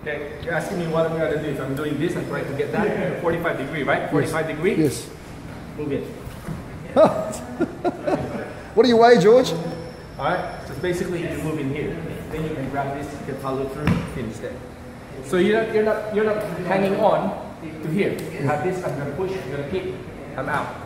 Okay, you're asking me what I'm going to do. If I'm doing this, I'm trying to get that 45 degree, right? 45 degree? Yes. Move it. What do you weigh, George? Alright, so basically you move in here. Then you can grab this, you can follow through, finish that. So you're not hanging on to here. You have this, I'm gonna push, I'm gonna kick, I'm out.